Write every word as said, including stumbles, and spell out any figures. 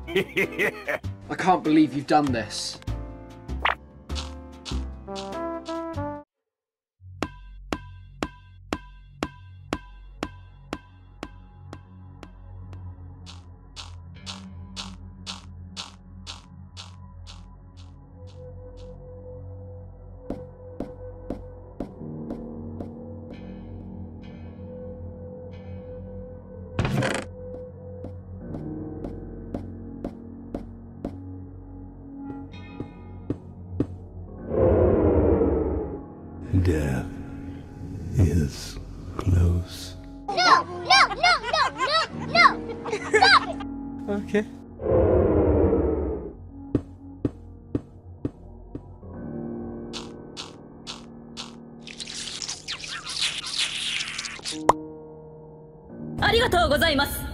I can't believe you've done this. Death is close. No! No! No! No! No! No! Stop it! Okay. ありがとうございます。